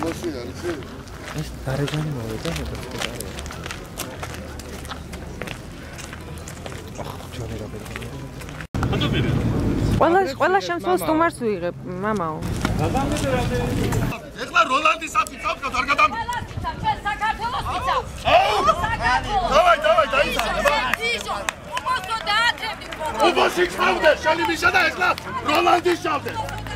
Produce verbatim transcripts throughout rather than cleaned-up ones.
ეს დარეჟანი მოვიდა მეთქე. ახ ჯონი რა ბერა. ყველა ყველა შემთხვევას სტუმარს ვიღებ, მამაო. ეხლა როლანდის აფიცავთ არ გადამ. ჩვენ საქართველოს ვიცავთ. დავაი, დავაი, დაიცავ. უბოსო დაატრები. უბოსი ხავდე, შენი მიშა და ეხლა როლანდის შავდე.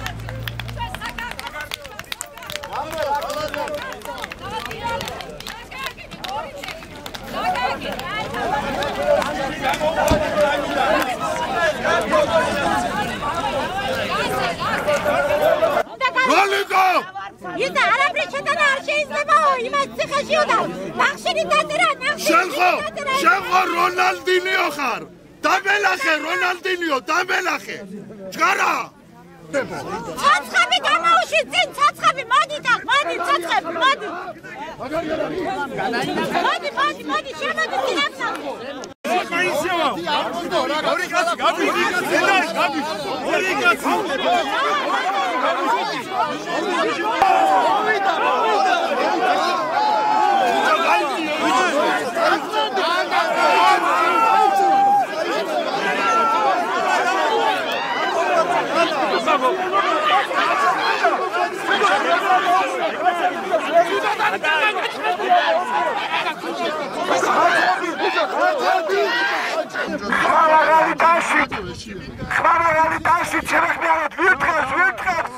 როლიკო! ისა არაფერი შეტანა არ შეიძლებაო, იმას ციხეშიო და ნახშირი დაწერა, ნახშირი. შენ ხო, შენ ხო რონალდინიო ხარ. დამელახე რონალდინიო, დამელახე. ჯგარა! ცოცხები გამაუში წინ ცოცხები მოდი და მოდი ცოცხები მოდი მოდი მოდი მოდი შემოდი წინახსა მაისევა ორი კაცი გადი გადი გადი ორი კაცი Хвала реалитаси! Хвала реалитаси! Черех мярат! Вирткас! Вирткас!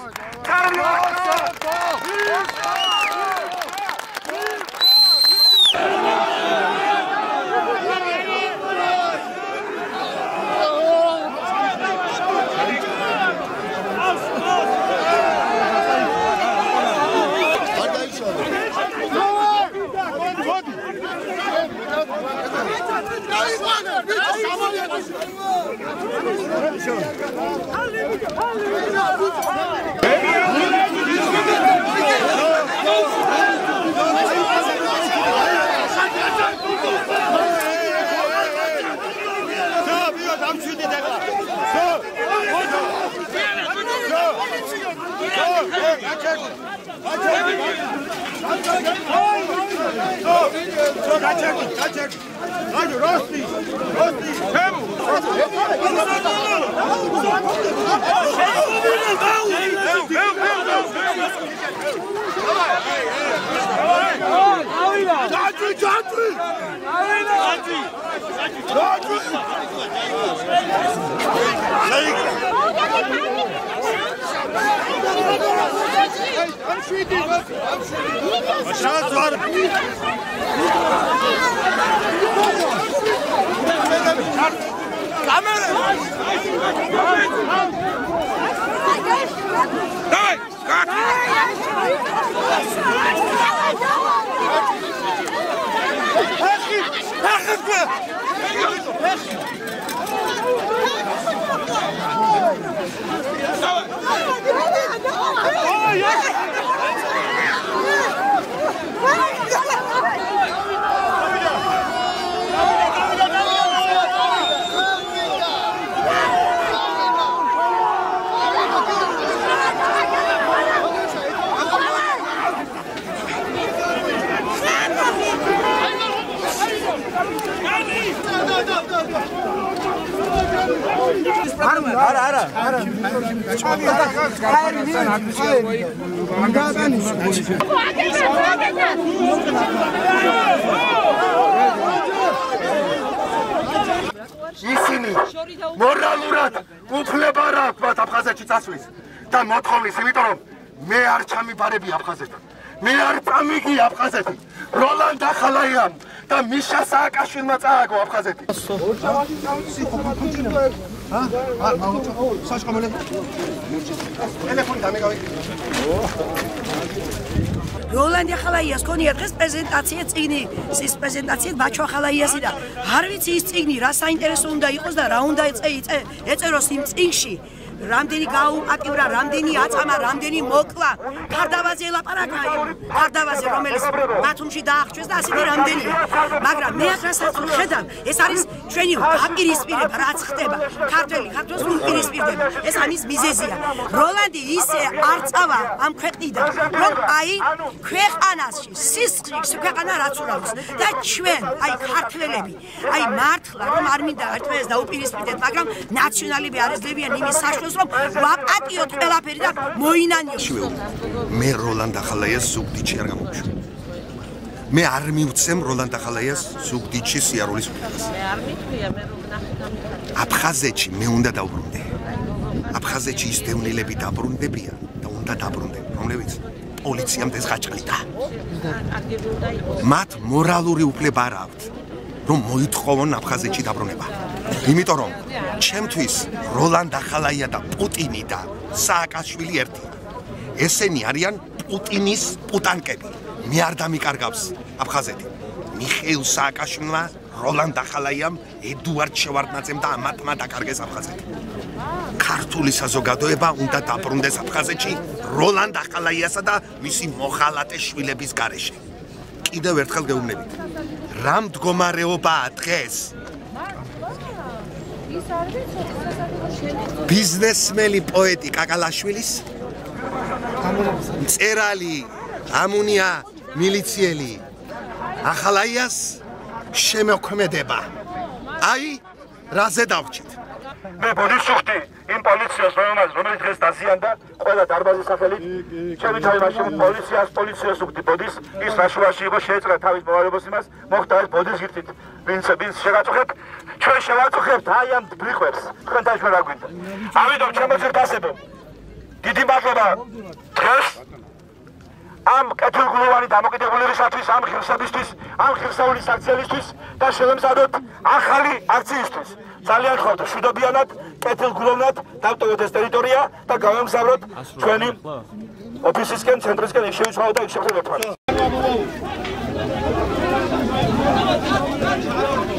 Rosti! Rosti! Temu! Daddy! Daddy! Daddy! I'm shooting! I'm shooting! Shots var! Kamera! Давай! Как? Ахи! Ахи! Ara ara ara. ისინი მორალურად უფლება არ აქვთ აფხაზეთში წასვლის და მოთხოვნის, იმიტომ რომ მე არ ჩამიბარები აფხაზეთთან. მე არ წამიგი აფხაზეთი. როლანდ ახალაიამ და მიშა სააკაშვილმა წააგო აფხაზეთი. Ha? Ha, saç kamerayı. Telefonu da megavik. როლანდი ახალაიას ქონია დღეს პრეზენტაცია წიგნი, ის პრეზენტაცია ბაჩო ახალაიასი და არ ვიცი ის წიგნი რა საინტერესო უნდა იყოს და რა უნდა ეწეროს იმ წიგნში. რამდენი გაუპატივრა, რამდენი აწამა, რამდენი მოკლა. ქარდავაზე ელაპარაკა იმ ქარდავაზე, რომელიც ბათუმში დაახჩეს და ასეთი რამდენია. მაგრამ მე რასაც ხედავ, ეს არის ჩვენი დაპირისპირება, რაც ხდება. ქართველი ქართველს უპირისპირდება. ეს ამის მიზეზია. როლანდი ისე არ წავა ამ ქვეყნიდან, რომ აი ქვეყანაში სისხლის ქვეყანა რაც ურავს და ჩვენ, აი ქართველები, აი მართლა რომ არ მინდა ერთმანეთს დაუპირისპირდეთ, მაგრამ ნაციონალები არ ეძლებიან იმის საშუალებას, რომ ვაპატიოთ ყველაფერი და მოინანიოთ. მე როლანდ ახალაიას ზუგდიდში არ გამოვშვი. მე არ მივცემ როლანდ ახალაიას ზუგდიდში სიარულის უფლებას. მე არ მithვია, მე რომ ნახე გამიხარ. აფხაზეთში მე უნდა დავბრუნდე. აფხაზეთში ის დევნილები დაბრუნდებიან და უნდა დაბრუნდნენ, რომლებიც პოლიციამ დეზღაჭყლიდა. მათ მორალური უფლება არ აქვთ, რომ მოითხოვონ აფხაზეთში დაბრუნება. იმიტომ რომ ჩემთვის როლანდ ახალაია და პუტინი და სააკაშვილი ერთია. ესენი არიან პუტინის პუტანკები. მე არ დამიკარგავს აფხაზეთი. მიხეილ სააკაშვილმა, როლანდ ახალაიამ, ედუარდ შევარდნაძემ და ამათმა დაკარგეს აფხაზეთი. ქართული საზოგადოება უნდა დაბრუნდეს აფხაზეთში როლანდ ახალაიასა და მისი მოხალატე შვილების გარეშე. კიდევ ერთხელ გეუბნებით. რა მდგომარეობაა დღეს? ბიზნესმენი პოეტი კაკალაშვილის, მწერალი ამუნია მილიციელი ახალაიას შემოქმედება. აი, რაზე დავჭით? მე ბოდიშ ვხდი იმ პოლიციას, რომელიც რომელიც დღეს დაზიანდა ყველა დარბაზის სახელით. ჩემი თავი მაშინ პოლიციას პოლიციას ვხდი ბოდის, ის რაშუაში იყო შეეწრა თავის მოვალეობას იმას, მოხდა ეს ბოდის გირთით. ვინც ვინც შეგაწუხებთ, ჩვენ შევაწუხებთ აი ამ ბრიყვებს. თქვენთან ჩვენ რა გვინდა? ამიტომ ჩემოძერ დასებო. დიდი მადლობა დღეს ამ კეთილგულოვანი დამოკიდებულებისათვის, ამ ხილსებისთვის, ამ ხილსაულის აქციისთვის და შევემზადოთ ახალი აქციისთვის. ძალიან ხართ მშვიდობიანად, კეთილგულოვნად დავტოვოთ ეს ტერიტორია და გავემგზავროთ ჩვენი ოფისისკენ, ცენტრისკენ, იქ შევიცვალოთ და იქ შევხვდებით.